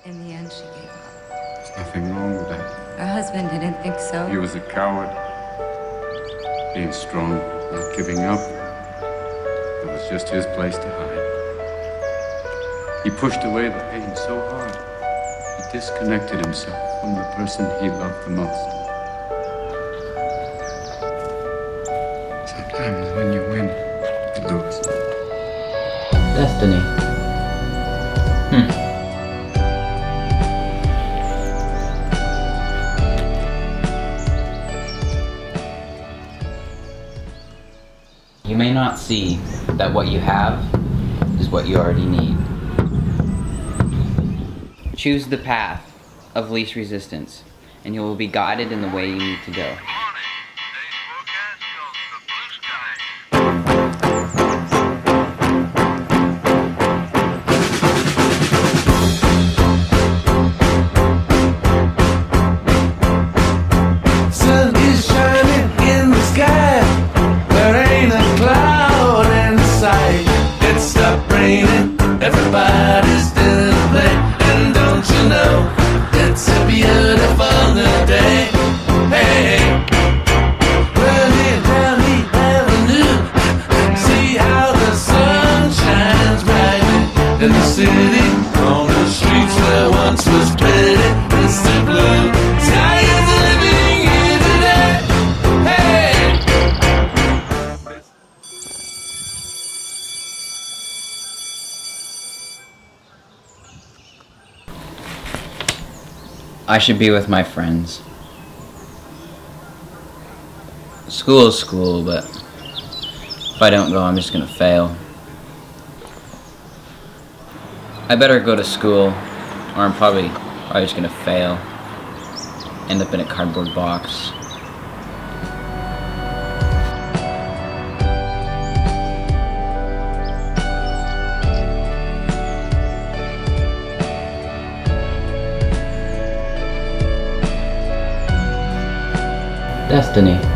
In the end, she gave up. There's nothing wrong with that. Her husband didn't think so. He was a coward. Being strong, not giving up. It was just his place to hide. He pushed away the pain so hard. He disconnected himself from the person he loved the most. Sometimes when you win, you lose. Destiny. You may not see that what you have is what you already need. Choose the path of least resistance, and you will be guided in the way you need to go. Sun is shining in the sky. There ain't a cloud in sight. It stopped raining. Everybody's still play. And don't you know, it's a beautiful new day. Hey, running down the avenue. See how the sun shines brightly in the city. On the streets where once was pretty, Mr. Blue. Sky is living here today. Hey. I should be with my friends. School is school, but if I don't go, I'm just gonna fail. I better go to school, or I'm probably just gonna fail. End up in a cardboard box. Destiny.